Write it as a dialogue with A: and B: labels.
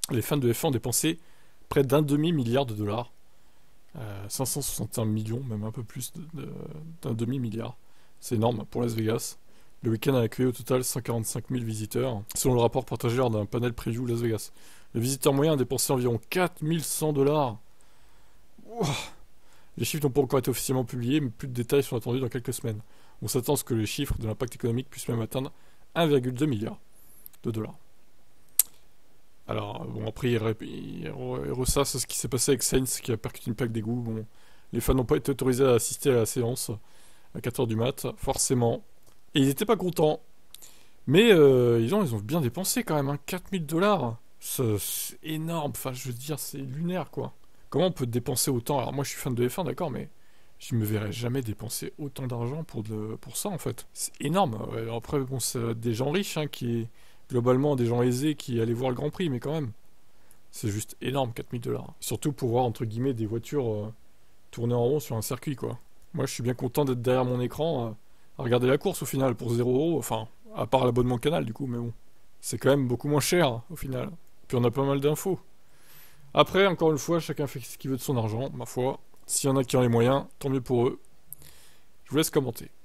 A: Les fans de F1 ont dépensé près d'un demi-milliard de dollars. 561 millions, même un peu plus d'un demi-milliard. C'est énorme pour Las Vegas. Le week-end a accueilli au total 145 000 visiteurs, selon le rapport partagé lors d'un panel preview Las Vegas. Le visiteur moyen a dépensé environ 4100 dollars. Les chiffres n'ont pas encore été officiellement publiés, mais plus de détails sont attendus dans quelques semaines. On s'attend à ce que les chiffres de l'impact économique puissent même atteindre 1,2 milliard de dollars. Alors, bon, après, il ressasse ce qui s'est passé avec Sainz qui a percuté une plaque d'égout. Bon, les fans n'ont pas été autorisés à assister à la séance à 4h du mat, forcément. Et ils n'étaient pas contents. Mais ils ont bien dépensé quand même, hein, 4000 dollars. C'est énorme, enfin, je veux dire, c'est lunaire, quoi. Comment on peut dépenser autant? Alors, moi, je suis fan de F1, d'accord, mais je me verrais jamais dépenser autant d'argent pour ça, en fait. C'est énorme. Ouais, après, bon, c'est des gens riches, hein, globalement, des gens aisés qui allaient voir le Grand Prix, mais quand même. C'est juste énorme, 4000 dollars. Surtout pour voir, entre guillemets, des voitures tourner en rond sur un circuit, quoi. Moi, je suis bien content d'être derrière mon écran à regarder la course, au final, pour 0 €. Enfin, à part l'abonnement canal, du coup, mais bon. C'est quand même beaucoup moins cher, au final. Puis on a pas mal d'infos. Après, encore une fois, chacun fait ce qu'il veut de son argent, ma foi. S'il y en a qui ont les moyens, tant mieux pour eux. Je vous laisse commenter.